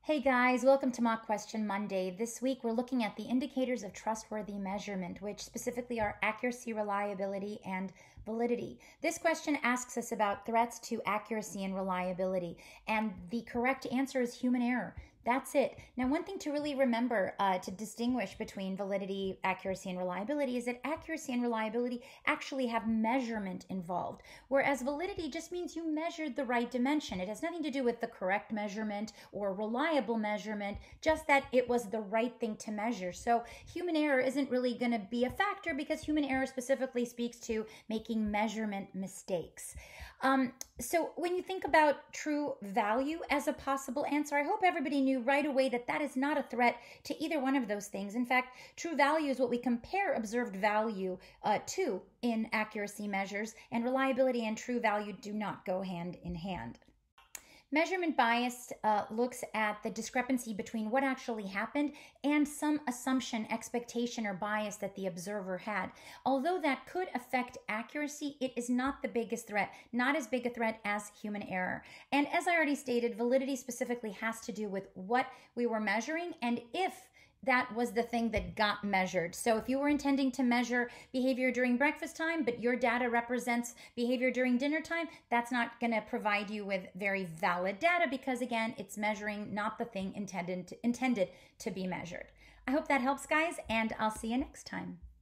Hey guys, welcome to Mock Question Monday. This week we're looking at the indicators of trustworthy measurement, which specifically are accuracy, reliability, and validity. This question asks us about threats to accuracy and reliability, and the correct answer is human error. That's it. Now, one thing to really remember to distinguish between validity, accuracy, and reliability is that accuracy and reliability actually have measurement involved, whereas validity just means you measured the right dimension. It has nothing to do with the correct measurement or reliable measurement, just that it was the right thing to measure. So human error isn't really going to be a factor because human error specifically speaks to making measurement mistakes. So when you think about true value as a possible answer, I hope everybody knew right away that that is not a threat to either one of those things. In fact, true value is what we compare observed value to in accuracy measures, and reliability and true value do not go hand in hand. Measurement bias looks at the discrepancy between what actually happened and some assumption, expectation, or bias that the observer had. Although that could affect accuracy, it is not the biggest threat, not as big a threat as human error. And as I already stated, validity specifically has to do with what we were measuring and if that was the thing that got measured. So if you were intending to measure behavior during breakfast time, but your data represents behavior during dinner time, that's not going to provide you with very valid data because, again, it's measuring not the thing intended to be measured. I hope that helps, guys, and I'll see you next time.